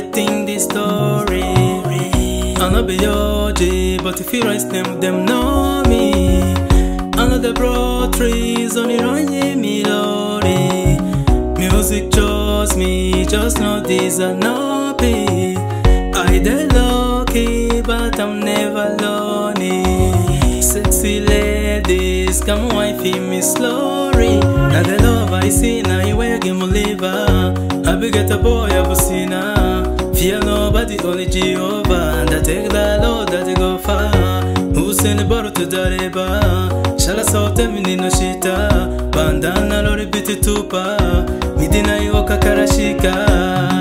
writing this story. I know be your G, but if you write them know me. I know the broad trees on the run melody. Music chose me, just know these are not be. I the lucky, but I'm never lonely. Sexy ladies, come wifey me slowly. Now the love I see, now you wear give me liver. I be get a boy, I will see now. Fear nobody, only Jehovah. And I take the Lord that they go far. Who send the bottle to the river? Shall I saw them in no shita? Bandana lori biti tupa. Midina yoka karashika.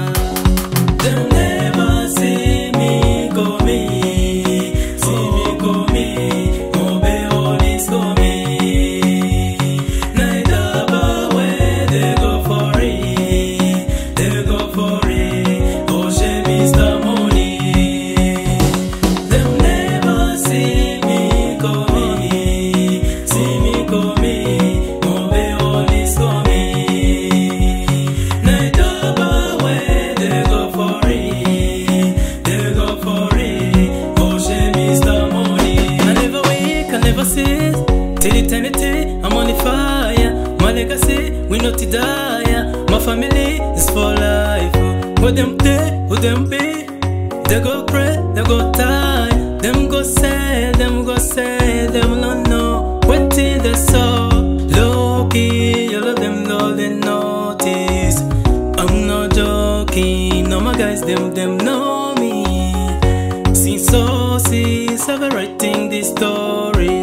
They'll never see me coming. See me coming. Obe olis coming. Neither but where they go for it. They go for it. Oh, she Mr. Money. They'll never see me coming. See me coming. Obe olis coming. Neither but where they go for it. They go for it. Oh, she Mr. Money. I never wake, I never sit. Till eternity, I'm on the fire. My legacy, we not to die. My family is for life. What them day, who them be? They go pray, they go die. Them go say, them don't know. What till they saw? Low key, all of them know they notice. I'm not joking, no my guys, them know me. Since so since I've been writing this story.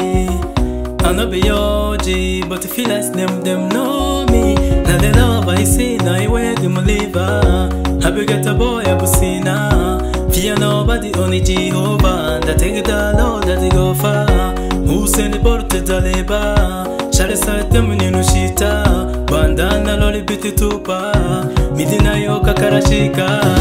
I know be your G, but if you like them know me. Now the love I see, now I wear them liver. I be get a boy, I will see now. Fear nobody, only Jehovah. And I take the Lord that they go far. Who send the ball to the labor? Shall I start them in no shita? Bandana lori biti tupa. Midina yoka karashika.